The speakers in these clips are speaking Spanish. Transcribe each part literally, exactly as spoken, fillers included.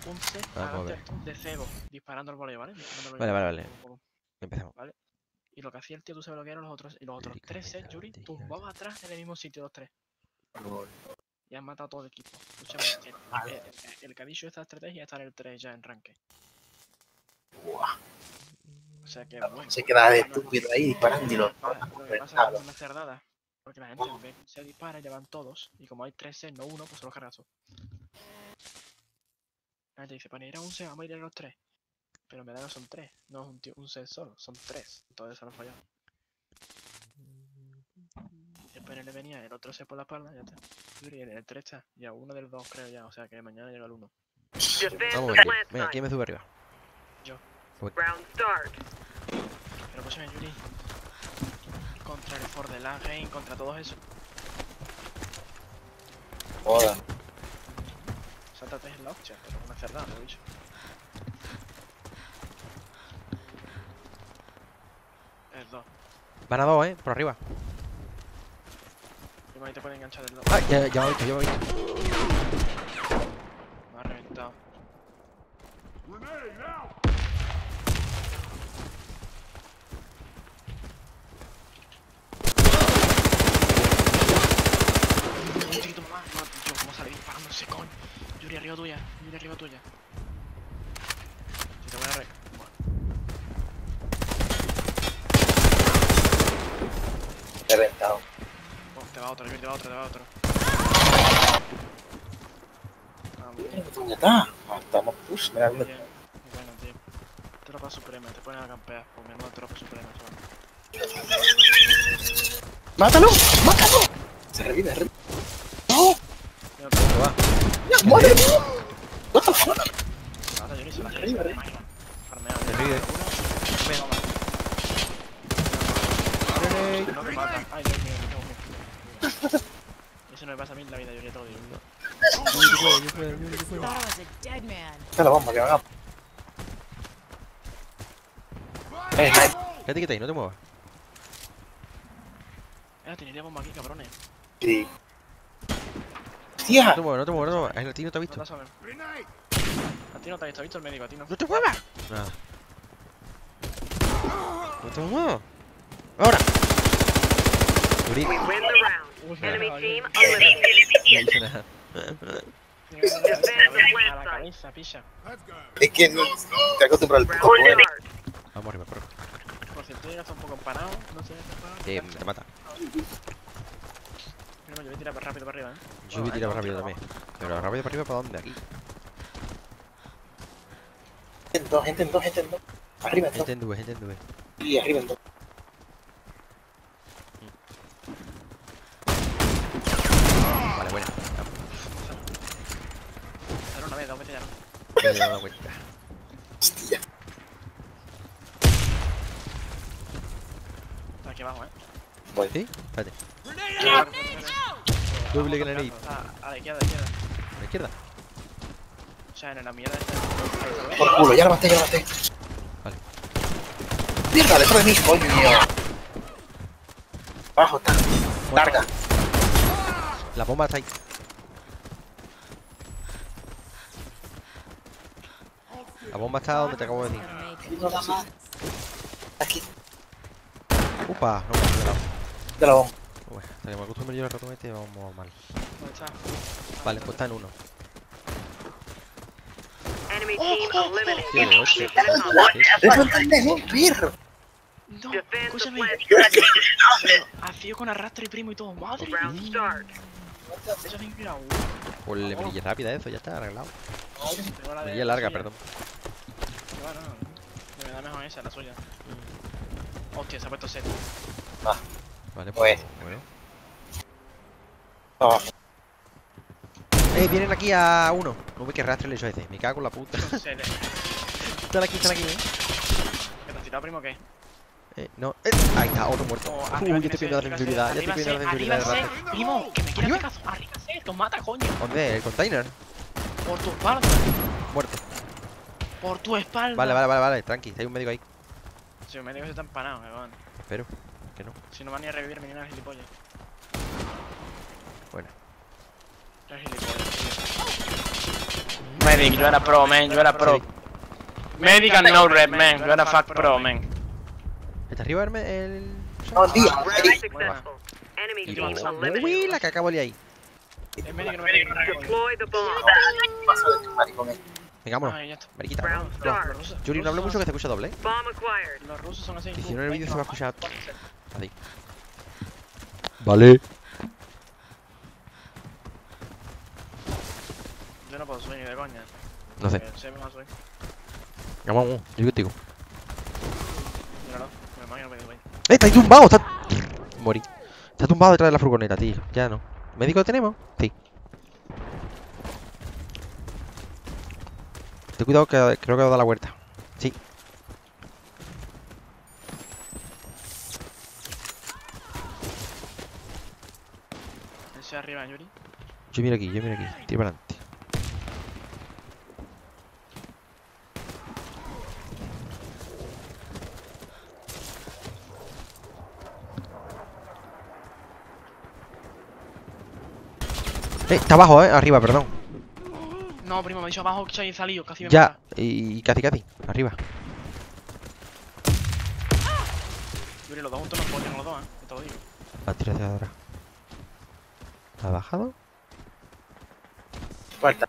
un set Vamos a adelante ver. de cebo, disparando el voleo, ¿vale? Disparando el Vale, voleo. vale, vale. Empezamos. ¿Vale? Y lo que hacía el tío, tú sabes lo que eran los otros, y los otros tres sets, Yuri, tumbaba atrás en el mismo sitio los tres. Y han matado todo el equipo. Escúchame, el, el, el, el que ha dicho esta estrategia está en el tres ya en ranque. Buah. O sea que bueno. Se queda de estúpido ahí disparando y lo... Lo que pasa es que es una cerdada. Porque la gente ve que se dispara y le van todos. Y como hay tres sets, no uno, pues se los cargas tú. La gente dice, para ir a un set, vamos a ir a los tres. Pero en verdad no son tres, no es un, tío, un set solo, son tres. Entonces se lo han fallado. Después le venía el otro set por la espalda, ya está. Y el tres está, ya uno del dos creo ya, o sea que mañana llega el uno. Vamos a ver. Venga, ¿quién me sube arriba? Yo. Voy. Pero escúchame, Yuri. Contra el Ford de la Game, contra todos esos. Joda. Sáltate en la hostia, pero una cerdada, lo he dicho. Es dos. Van a dos, eh, por arriba. Y ahí te puede enganchar el dos. Ah, ya, ya me ha visto, ya me ha visto. Me ha reventado. Un chiquito más. No, tío, cómo sale disparando ese coño. Yuri arriba tuya, Yuri arriba tuya. Si te voy a re... Bueno. He reventado. Oh, te va otro, Yuri, te va otro, te va otro. Ah, muy bien. ¿Dónde está? Ah, estamos push, mira, Muy mira. bien. Muy bueno, tío. Tropa suprema, te ponen a campear. Por menuda tropa suprema, chaval. ¡Mátalo! ¡Mátalo! Se revive, revive. ¡No! Mira, pero ¿Dónde va? ¡Ya, madre mía! What the fuck? ahora Yuri se la hace. Arriba, arriba. Farmeado. Se ríe. Uno. Grenade. No te mata. Ay, Dios mío, Dios mío. Eso no me pasa a mí en la vida, Yuri, te lo digo. Yuri, yo puedo, yo puedo, Yuri, yo puedo. Thought I was a dead man. Esta es la bomba que van a... Eh, sniper. Quédate, quédate ahí, no te muevas. Eh, tendría bomba aquí, cabrones. Sí. No ¡Tía! te muevas, no te muevas, no te muevas. El tío no te ha No visto. te saben. A ti no te ha visto, ha visto el médico, a ti no. ¡No te muevas! Nada. No te muevas. ¡Ahora! Yuri. We win the round. Uy, Enemy no, team Yuri. eliminated. No hice nada. A la cabeza, pilla. Es que no... Te acostumbras al Round puto poder. start. Vamos arriba, corre. Por si el tío está un poco empanado, no sé, Te, te mata. Pero yo voy a tirar rápido para arriba, eh. Yo voy a tirar rápido también. Pero rápido para arriba, ¿para dónde? Aquí. Gente en dos, gente en dos, gente en dos. Arriba en dos. Gente en nube, gente en nube. Y arriba en dos. Vale, buena. Dale una vez, dos veces ya no. Ya me he dado cuenta. Hostia. Está aquí abajo, eh. Voy. ¿Sí? Espérate. Ah, Doble granate. Está a la izquierda, a la izquierda. ¿A la izquierda? O sea, en la mierda esta. Por culo, ya lo maté, ya lo maté. Vale. ¡Mierda, detrás de mí, coño! Abajo está. Larga. La bomba está ahí. La bomba está donde te acabo de decir. Aquí. Upa, no me he quedado. De la bomba. Bueno, hasta que me acostumbre yo al ratón este, vamos mal. ¿Dónde está? Vale, pues está en uno. Enemy team eliminated. Tiene ocho. Mission accomplished. ¡Es un perro! No, Defend escúchame. the Hacía con arrastre y primo y todo. Madre Round mía. start. Eso es inspirado. Por la mirilla rápida, eso ya está arreglado. Tengo la de Mirilla la larga, suya. perdón. Que va, no, no. Me da mejor esa, la suya. Hostia, se ha puesto set. Vale, Pues. pues. Bueno. Abajo. Eh, vienen aquí a uno. No ve que rastre el hecho ese. Me cago en la puta. Set, eh. Están aquí, están aquí, eh. ¿Qué te has tirado, primo, o qué? Eh, no. Eh, ahí está, otro muerto. Oh, Uy, arriba yo tiene estoy set, pidiendo la arriba sensibilidad. set, Ya estoy pidiendo la arriba sensibilidad de set, rastre. primo, que me quiere ¿Arriba? hacer caso. Arriba set, los mata, coño. ¿Dónde? ¿El container? Por tu espalda. Muerto. Por tu espalda. Vale, vale, vale, vale. Tranqui, hay un médico ahí. Si los médicos están empanados, me van. Espero. Que no. Si no van ni a revivirme ni nada, gilipollas. Bueno. Eres gilipollas, tío. Medic, yo era pro, man, yo era pro. Medic and no red, man, yo era fuck pro, man. ¿Está arriba el... el... No, tío. Round successful. Enemy Y team luego- Uy, eliminated. la que acabo de ahí. El medic no me medic, no me medic. Deploy the bomb. Paso de tu maricón. eh. Venga, vámonos. Ay, ya está. Mariquita. Round Los start. rusos- Yuri, no hable rusos mucho que te escucha doble, ¿eh? Bomb acquired. son- Los rusos son así. Que si uh, no en el vídeo se va a veinte, escuchar. cuatro, seis. Ahí. Vale. Yo no puedo subir ni de coña. No sé. Eh, Se me va a subir. Vamos, vamos. Yo contigo. Míralo, me imagino que voy. ¡Eh! ¡Está ahí tumbado! Está... Morí. Está tumbado detrás de la furgoneta, tío. Ya no. ¿Médico tenemos? Sí. Ten cuidado que creo que va a dar la vuelta. Sí. Ese arriba, Yuri. Yo miro aquí, yo miro aquí. Tira para adelante. Eh, está abajo, eh. Arriba, perdón. No, primo, me ha dicho abajo que se ha salido, casi me Ya. mata. Y, y casi, casi. Arriba. Yuri, los dos juntos nos follan los dos, eh. Te lo digo. La tiradora. ¿Ha bajado? Falta.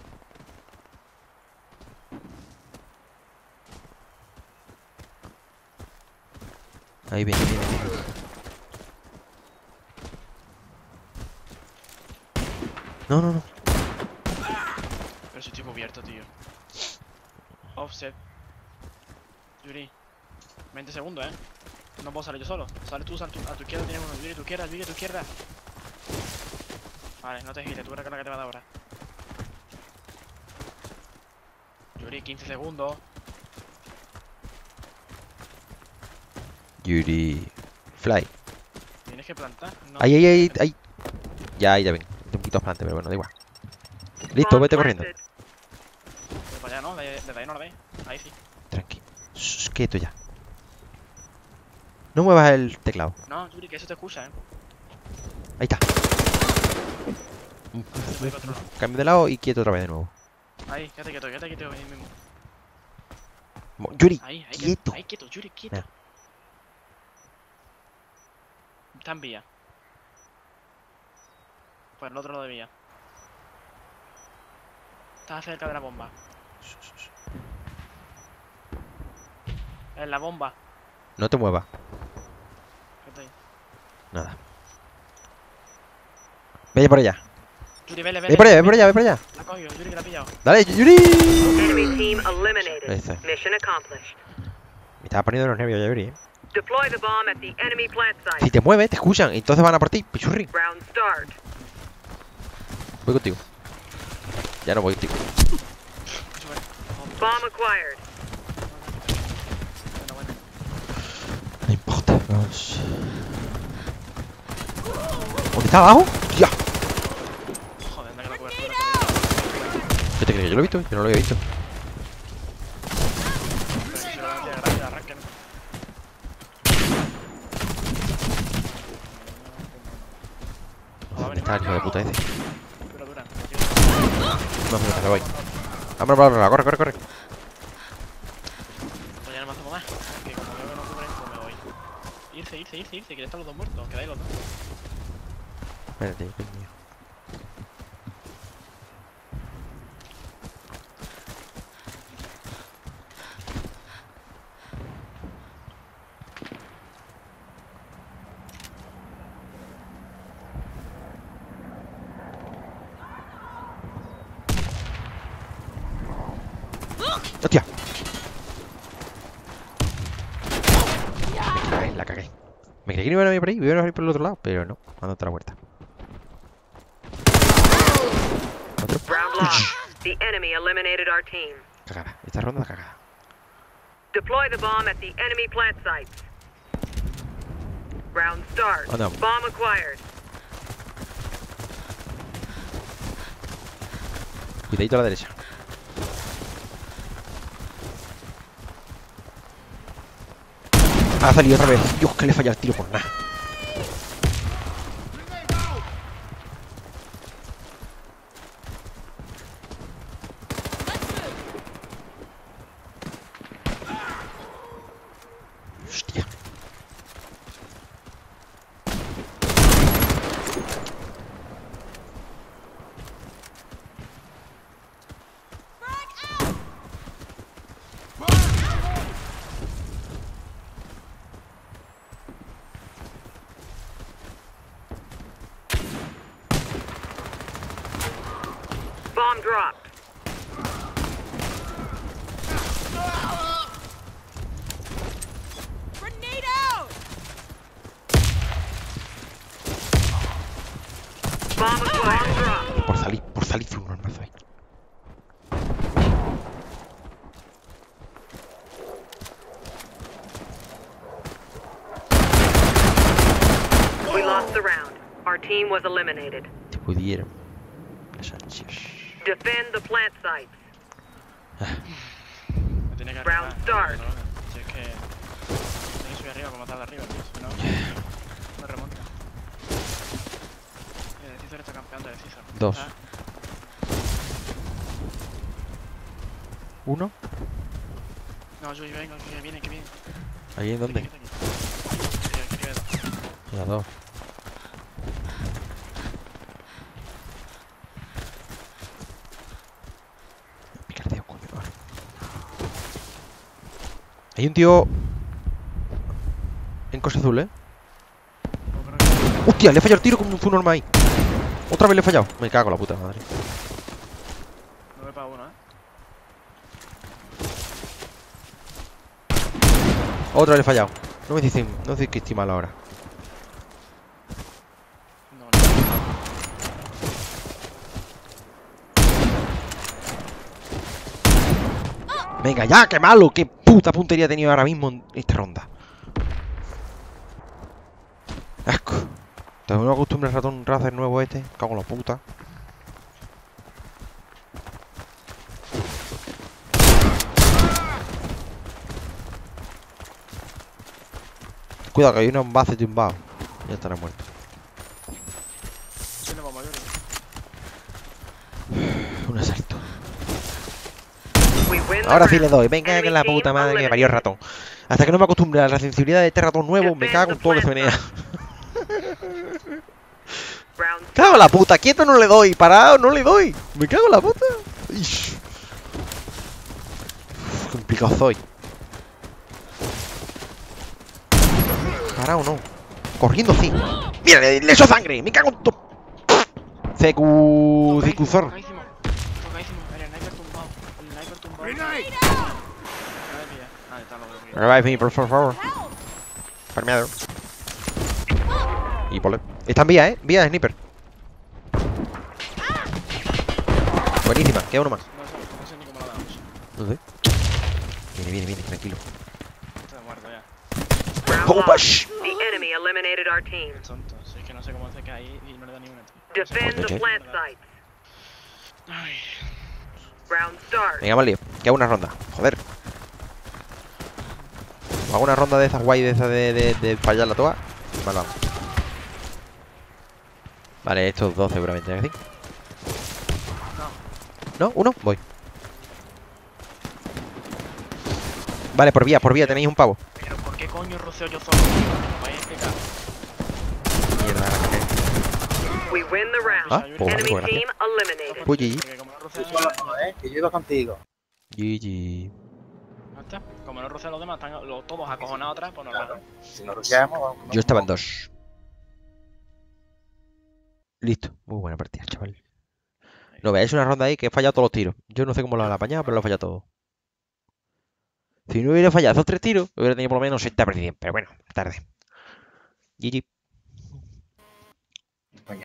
Ahí viene, viene, viene. No, no, no. Pero si estoy cubierto, tío. Offset. Yuri. veinte segundos, eh. No puedo salir yo solo. Sale tú, sal tú. A tu izquierda tienes uno. Yuri, a tu izquierda, Yuri, a tu izquierda. Vale, no te giles, tú verás que es la que te va a dar ahora. Yuri, quince segundos. Yuri. Fly. Tienes que plantar. No. Ahí, ahí, ahí, ahí. Ya, ahí, ya ven. Un poquito plante, pero bueno, da igual. Listo, Bomb vete corriendo. planted. Pero para allá no, de- desde ahí no la ves. Ahí sí. Tranqui. Shh, quieto ya. No muevas el teclado. No, Yuri, que eso te escucha, eh. Ahí está. Estoy controlado. Cambio de lado y quieto otra vez de nuevo. Ahí, quédate quieto, quédate quieto ahí mismo. Mo- Yuri, Ahí, ahí, quieto. Ahí, quieto, Yuri, quieto. Ya. Está en vía. Por el otro lado de vía. Está cerca de la bomba. En la bomba. No te muevas. Quédate ahí. Nada. Vaya por allá. Yuri, vele, vele. Ve por allá, ve por allá, ve por allá. La ha cogido, Yuri que la ha pillado. Dale, Yuri. Enemy team eliminated. Ahí está. Mission accomplished. Me estaba poniendo los nervios ya, Yuri. ¿eh? Deploy the bomb at the enemy plant Si site. te mueves, te escuchan. Y entonces van a por ti. Pichurri. Round start. Voy contigo. Ya no voy contigo. Sube. Bomb acquired. Bueno, bueno. No importa. Vamos. ¿Dónde está abajo? ¡Ya! Joder, anda que la cobertura. ¿Qué te crees? Yo lo he visto. Yo no lo había visto. Pero si lo tiene grande, arranquen. ¿Dónde está el hijo de puta ese? Dura, dura. No, no, me voy. Vámonos para otro lado. Corre, corre, corre. Pues ya no me hacemos más. Que como veo que no cubren, pues me voy. Irse, irse, irse, irse, que ya están los dos muertos. Quedáis los dos. Espérate, coño. ¡Hostia! Me cagué, la cagué. Me creí que no iban a venir por ahí, iban a venir por el otro lado, pero no, dando otra vuelta. Otro. Round lost. The enemy eliminated our team. Cagada, esta ronda la cagada. Deploy the bomb at the enemy plant site. Round start. Oh, no. Bomb acquired. Cuidadito a la derecha. Ha salido otra vez. Dios, que le falla el tiro por nada. dropped. Grenade out! Bomb acquired. Dropped. Por salir, por salir, fue un armazo ahí. We lost the round. Our team was eliminated. Si pudieran. Las ansias. Defend the plant sites. Me tiene que Round arreglar, start. ¿no? Si es que... Tiene que subir arriba para matar de arriba, tío. Si no... No remonta. Mira, el César está campeando de César. Dos. Ah, Uno. no, yo vengo, que viene, que viene. ¿Ahí en dónde? Aquí, aquí, aquí. Aquí, aquí, aquí. Ya, dos. Picardeo, coño. Vale. Hay un tío... En cosa azul, ¿eh? No, creo que- ¡Hostia! Le he fallado el tiro como un normal ahí. Otra vez le he fallado. Me cago en la puta madre. No me paga uno, ¿eh? Otra vez le he fallado. No me dicen... No dicen que estoy mal ahora. No, no. Venga, ya, qué malo. Qué puta puntería he tenido ahora mismo en esta ronda. Asco. Tengo una costumbre el ratón racer nuevo este. Cago en la puta. Cuidado que hay un base tumbado. Ya estará muerto. Sí, no vamos a ver. Un asalto. We win the Ahora sí le round. doy. Venga, que Enemy la team puta madre que me parió el eliminated. ratón. Hasta que no me acostumbre a la sensibilidad de este ratón nuevo, me cago en todo lo que se menea. Round Cago en la puta, quieto no le doy, parado no le doy. Me cago en la puta. Ish. Uf, complicado soy. Parado no. Corriendo sí. Mira, le le echo sangre. Me cago en todo. C Q... C Q Zor. Tocadísimo. Tocadísimo. El sniper tumbado. El sniper tumbado. Grenade! A ver, pilla. Ah, está lo que Revive me, por favor. Farmeado. Y pole. Está en vía, eh. Vía de sniper. Buenísima, queda uno más. No sé, no sé ni cómo lo damos. No sé. Viene, viene, viene, tranquilo. Está muerto ya. Round ¡Oh, lost. push! The enemy eliminated our team. Qué tonto. Si es que no sé cómo hace que ahí y no le da ni una. tío. No sé Defend cómo the Ok. plant sites. Ay. Round start. Venga, más lío. Queda una ronda. Joder. Hago una ronda de esas guay, de esas de, de, de fallar la toa. Vale, vamos. Vale, estos dos seguramente, ¿es decir? No. ¿No? ¿Uno? Voy. Vale, por vía, por vía, tenéis un pavo. Pero ¿por qué coño roceo yo solo? ¿Me vais a explicar? Mierda, la We win the round. Ah, pues Enemy bueno, team gracias. eliminated. Pues G G. Porque como no roceo Tú solo no, ¿eh? Que yo iba contigo. G G. ¿No está? Como no roceo los demás, están los- todos acojonados atrás, pues normal. Claro. Si nos rociamos, vamos. Yo estaba en dos. Listo. Muy buena partida, chaval. No veáis una ronda ahí que he fallado todos los tiros. Yo no sé cómo lo han apañado, pero lo he fallado todo. Si no hubiera fallado esos tres tiros, hubiera tenido por lo menos setenta por ciento. Pero bueno, tarde. G G.